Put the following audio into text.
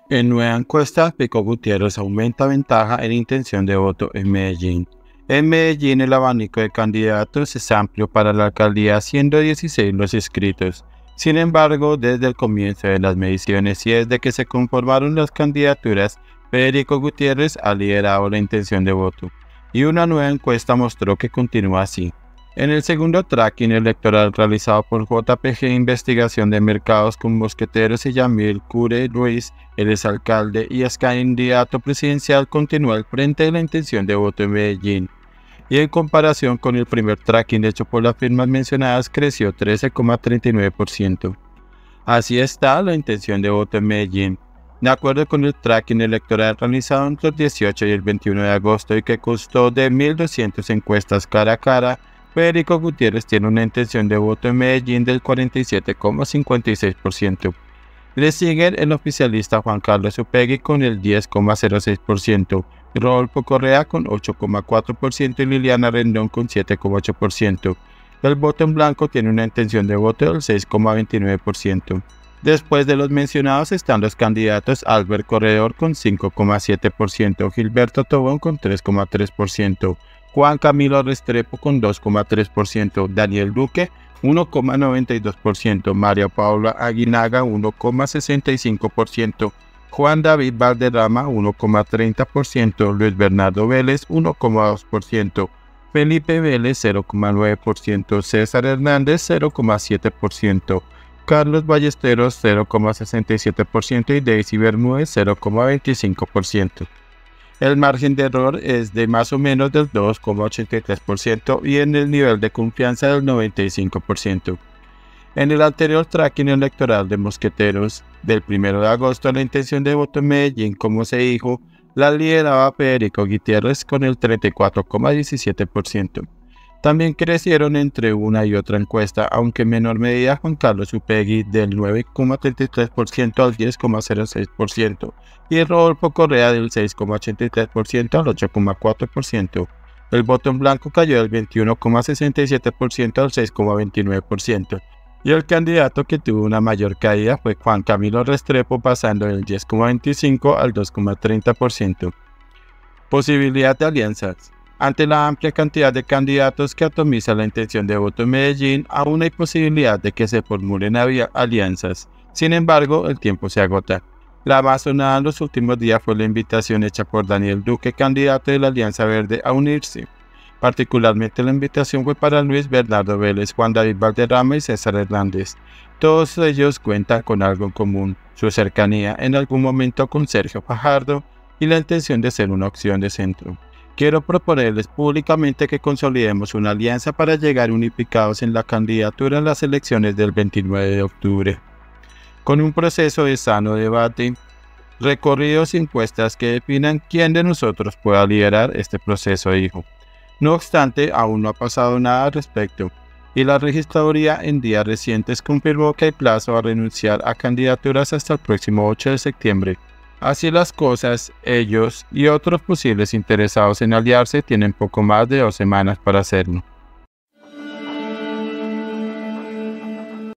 En nueva encuesta, Pico Gutiérrez aumenta ventaja en intención de voto en Medellín. En Medellín, el abanico de candidatos es amplio para la alcaldía, siendo 16 los inscritos. Sin embargo, desde el comienzo de las mediciones y desde que se conformaron las candidaturas, Federico Gutiérrez ha liderado la intención de voto, y una nueva encuesta mostró que continúa así. En el segundo tracking electoral realizado por JPG Investigación de Mercados con Mosqueteros y Yamil Cure Ruiz, el exalcalde y ex candidato presidencial, continúa al frente de la intención de voto en Medellín, y en comparación con el primer tracking hecho por las firmas mencionadas creció 13,39%. Así está la intención de voto en Medellín. De acuerdo con el tracking electoral realizado entre el 18 y el 21 de agosto y que constó de 1.200 encuestas cara a cara, Federico Gutiérrez tiene una intención de voto en Medellín del 47,56%. Le siguen el oficialista Juan Carlos Upegui con el 10,06%, Rodolfo Correa con 8,4% y Liliana Rendón con 7,8%. El voto en blanco tiene una intención de voto del 6,29%. Después de los mencionados están los candidatos Albert Corredor con 5,7%, Gilberto Tobón con 3,3%, Juan Camilo Restrepo con 2,3%, Daniel Duque 1,92%, María Paula Aguinaga 1,65%, Juan David Valderrama 1,30%, Luis Bernardo Vélez 1,2%, Felipe Vélez 0,9%, César Hernández 0,7%, Carlos Ballesteros 0,67% y Daisy Bermúdez 0,25%. El margen de error es de más o menos del 2,83% y en el nivel de confianza del 95%. En el anterior tracking electoral de Mosqueteros del 1 de agosto, la intención de voto en Medellín, como se dijo, la lideraba Federico Gutiérrez con el 34,17%. También crecieron entre una y otra encuesta, aunque en menor medida Juan Carlos Upegui del 9,33% al 10,06% y Rodolfo Correa del 6,83% al 8,4%. El voto en blanco cayó del 21,67% al 6,29%. Y el candidato que tuvo una mayor caída fue Juan Camilo Restrepo, pasando del 10,25% al 2,30%. Posibilidad de alianzas. Ante la amplia cantidad de candidatos que atomiza la intención de voto en Medellín, aún hay posibilidad de que se formulen alianzas. Sin embargo, el tiempo se agota. La más sonada en los últimos días fue la invitación hecha por Daniel Duque, candidato de la Alianza Verde, a unirse. Particularmente la invitación fue para Luis Bernardo Vélez, Juan David Valderrama y César Hernández. Todos ellos cuentan con algo en común: su cercanía en algún momento con Sergio Fajardo y la intención de ser una opción de centro. Quiero proponerles públicamente que consolidemos una alianza para llegar unificados en la candidatura en las elecciones del 29 de octubre. Con un proceso de sano debate, recorridos y encuestas que definan quién de nosotros pueda liderar este proceso, dijo. No obstante, aún no ha pasado nada al respecto, y la registraduría en días recientes confirmó que hay plazo a renunciar a candidaturas hasta el próximo 8 de septiembre. Así las cosas, ellos y otros posibles interesados en aliarse tienen poco más de 2 semanas para hacerlo.